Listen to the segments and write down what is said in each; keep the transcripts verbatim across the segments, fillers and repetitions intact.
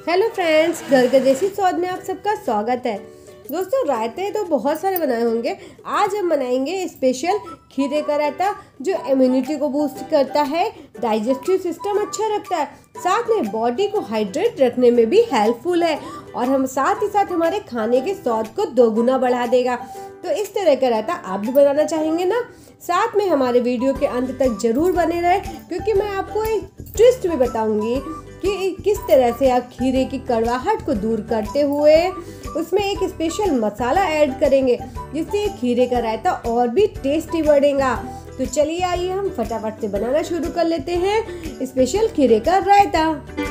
Hello friends, घर के देसी स्वाद में आप सबका स्वागत है। दोस्तों, रायते तो बहुत सारे बनाए होंगे। आज हम बनाएंगे स्पेशल खीरे का रायता जो इम्यूनिटी को बूस्ट करता है, डाइजेस्टिव सिस्टम अच्छा रखता है, साथ में बॉडी को हाइड्रेट रखने में भी हेल्पफुल है और हम साथ ही साथ हमारे खाने के स्वाद को दोगुना बढ़ा देगा। तो इस तरह का रायता आप भी बनाना चाहेंगे ना? साथ में हमारे वीडियो के अंत तक जरूर बने रहे, क्योंकि मैं आपको एक ट्विस्ट भी बताऊंगी कि किस तरह से आप खीरे की कड़वाहट को दूर करते हुए उसमें एक स्पेशल मसाला ऐड करेंगे, जिससे खीरे का रायता और भी टेस्टी बढ़ेगा। तो चलिए आइए हम फटाफट से बनाना शुरू कर लेते हैं स्पेशल खीरे का रायता।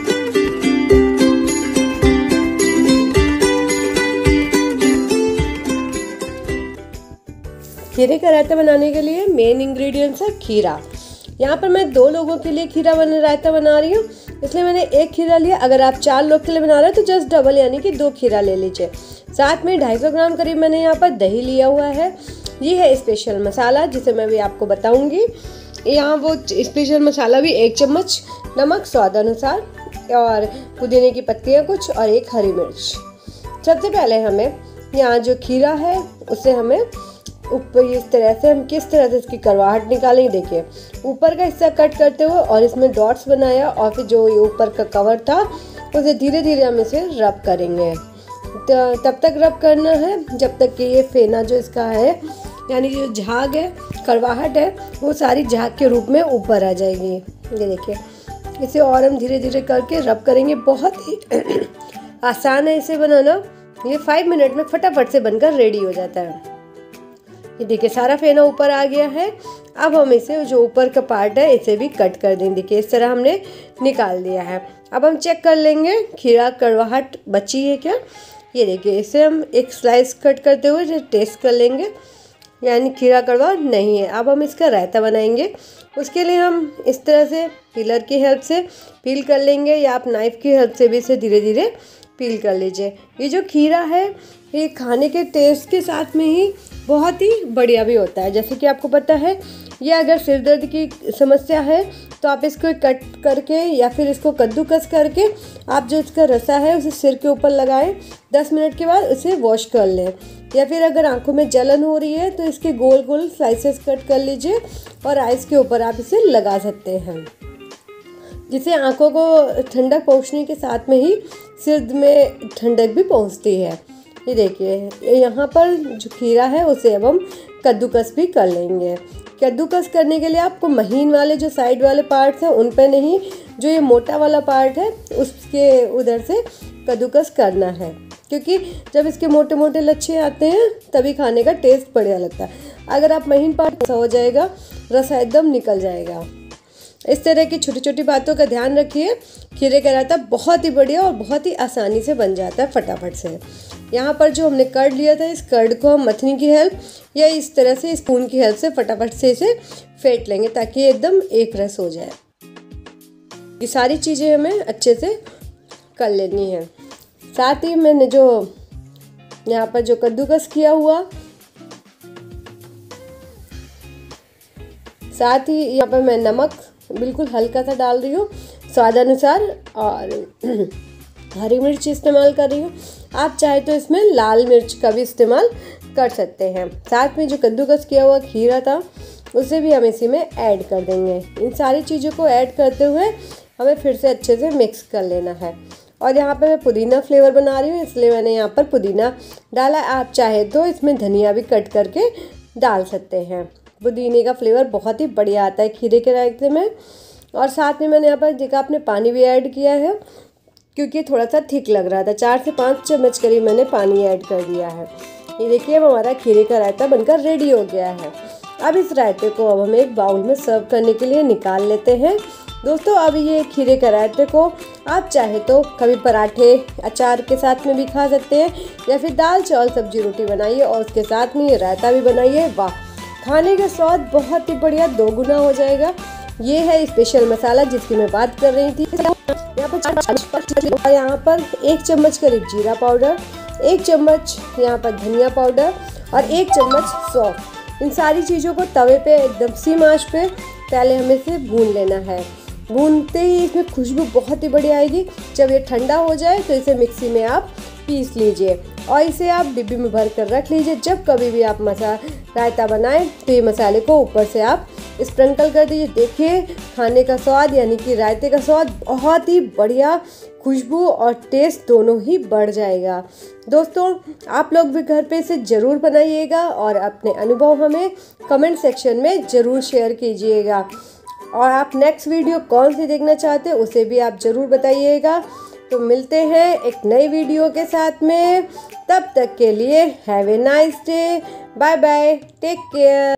खीरे का रायता बनाने के लिए मेन इंग्रेडिएंट्स है खीरा। यहाँ पर मैं दो लोगों के लिए खीरा बना रायता बना रही हूँ, इसलिए मैंने एक खीरा लिया। अगर आप चार लोग के लिए बना रहे हैं तो जस्ट डबल यानी कि दो खीरा ले लीजिए। साथ में ढाई सौ ग्राम करीब मैंने यहाँ पर दही लिया हुआ है। ये है स्पेशल मसाला जिसे मैं भी आपको बताऊंगी। यहाँ वो स्पेशल मसाला भी एक चम्मच, नमक स्वाद अनुसार और पुदीने की पत्तियाँ कुछ और एक हरी मिर्च। सबसे पहले हमें यहाँ जो खीरा है उसे हमें ऊपर इस तरह से हम किस तरह से इसकी करवाहट निकालेंगे। देखिए, ऊपर का हिस्सा कट करते हुए और इसमें डॉट्स बनाया और फिर जो ये ऊपर का कवर था उसे धीरे धीरे हम इसे रब करेंगे। तो तब तक रब करना है जब तक कि ये फेना जो इसका है यानी जो झाग है, करवाहट है, वो सारी झाग के रूप में ऊपर आ जाएगी। ये देखिए, इसे और हम धीरे धीरे करके रब करेंगे। बहुत ही आसान है इसे बनाना। ये फाइव मिनट में फटाफट से बनकर रेडी हो जाता है। ये देखिए, सारा फेना ऊपर आ गया है। अब हम इसे जो ऊपर का पार्ट है इसे भी कट कर देंगे। देखिए, इस तरह हमने निकाल दिया है। अब हम चेक कर लेंगे खीरा कड़वाहट बची है क्या। ये देखिए, इसे हम एक स्लाइस कट करते हुए टेस्ट कर लेंगे, यानी खीरा कड़वा नहीं है। अब हम इसका रायता बनाएंगे। उसके लिए हम इस तरह से पीलर की हेल्प से पील कर लेंगे, या आप नाइफ़ की हेल्प से भी इसे धीरे धीरे पील कर लीजिए। ये जो खीरा है ये खाने के टेस्ट के साथ में ही बहुत ही बढ़िया भी होता है। जैसे कि आपको पता है, ये अगर सिर दर्द की समस्या है तो आप इसको कट करके या फिर इसको कद्दूकस करके आप जो इसका रसा है उसे सिर के ऊपर लगाएं। दस मिनट के बाद उसे वॉश कर लें। या फिर अगर आंखों में जलन हो रही है तो इसके गोल गोल स्लाइसेस कट कर लीजिए और आइस के ऊपर आप इसे लगा सकते हैं, जिससे आंखों को ठंडक पहुंचने के साथ में ही सिर में ठंडक भी पहुंचती है। ये देखिए, यहाँ पर जो खीरा है उसे अब हम कद्दूकस भी कर लेंगे। कद्दूकस करने के लिए आपको महीन वाले जो साइड वाले पार्ट्स हैं उन पे नहीं, जो ये मोटा वाला पार्ट है उसके उधर से कद्दूकस करना है, क्योंकि जब इसके मोटे मोटे लच्छे आते हैं तभी खाने का टेस्ट बढ़िया लगता है। अगर आप महीन पार्ट हो जाएगा, रसा एकदम निकल जाएगा। इस तरह की छोटी छोटी बातों का ध्यान रखिए। खीरे का रायता बहुत ही बढ़िया और बहुत ही आसानी से बन जाता है फटाफट से। यहाँ पर जो हमने कर्ड लिया था, इस कर्ड को हम मथनी की हेल्प या इस तरह से स्पून की हेल्प से फटाफट से इसे फेंट लेंगे, ताकि ये एकदम एक रस हो जाए। ये सारी चीज़ें हमें अच्छे से कर लेनी है। साथ ही मैंने जो यहाँ पर जो कद्दूकस किया हुआ, साथ ही यहाँ पर मैं नमक बिल्कुल हल्का सा डाल रही हूँ स्वाद अनुसार, और हरी मिर्च इस्तेमाल कर रही हूँ। आप चाहे तो इसमें लाल मिर्च का भी इस्तेमाल कर सकते हैं। साथ में जो कद्दूकस किया हुआ खीरा था उसे भी हम इसी में ऐड कर देंगे। इन सारी चीज़ों को ऐड करते हुए हमें फिर से अच्छे से मिक्स कर लेना है। और यहाँ पर मैं पुदीना फ्लेवर बना रही हूँ, इसलिए मैंने यहाँ पर पुदीना डाला। आप चाहे तो इसमें धनिया भी कट करके डाल सकते हैं। पुदीने का फ्लेवर बहुत ही बढ़िया आता है खीरे के रायते में। और साथ में मैंने यहाँ पर देखा आपने पानी भी ऐड किया है, क्योंकि थोड़ा सा थिक लग रहा था। चार से पाँच चम्मच करीब मैंने पानी ऐड कर दिया है। ये देखिए, अब हमारा खीरे का रायता बनकर रेडी हो गया है। अब इस रायते को अब हम एक बाउल में सर्व करने के लिए निकाल लेते हैं। दोस्तों, अब ये खीरे का रायते को आप चाहे तो कभी पराठे अचार के साथ में भी खा सकते हैं, या फिर दाल चावल सब्जी रोटी बनाइए और उसके साथ में ये रायता भी बनाइए। वाह, खाने का स्वाद बहुत ही बढ़िया दोगुना हो जाएगा। ये है स्पेशल मसाला जिसकी मैं बात कर रही थी। यहाँ पर यहाँ पर एक चम्मच करीब जीरा पाउडर, एक चम्मच यहाँ पर धनिया पाउडर और एक चम्मच सौंफ। इन सारी चीज़ों को तवे पे एकदम सी आंच पे पहले हमें इसे भून लेना है। भूनते ही इसमें खुशबू बहुत ही बढ़िया आएगी। जब ये ठंडा हो जाए तो इसे मिक्सी में आप पीस लीजिए और इसे आप डिब्बी में भर कर रख लीजिए। जब कभी भी आप मसा रायता बनाएं तो ये मसाले को ऊपर से आप स्प्रिंकल कर दीजिए। देखिए खाने का स्वाद यानी कि रायते का स्वाद बहुत ही बढ़िया, खुशबू और टेस्ट दोनों ही बढ़ जाएगा। दोस्तों आप लोग भी घर पे इसे ज़रूर बनाइएगा और अपने अनुभव हमें कमेंट सेक्शन में ज़रूर शेयर कीजिएगा। और आप नेक्स्ट वीडियो कौन सी देखना चाहते हैं उसे भी आप ज़रूर बताइएगा। तो मिलते हैं एक नई वीडियो के साथ में, तब तक के लिए have a nice day, bye bye, take care.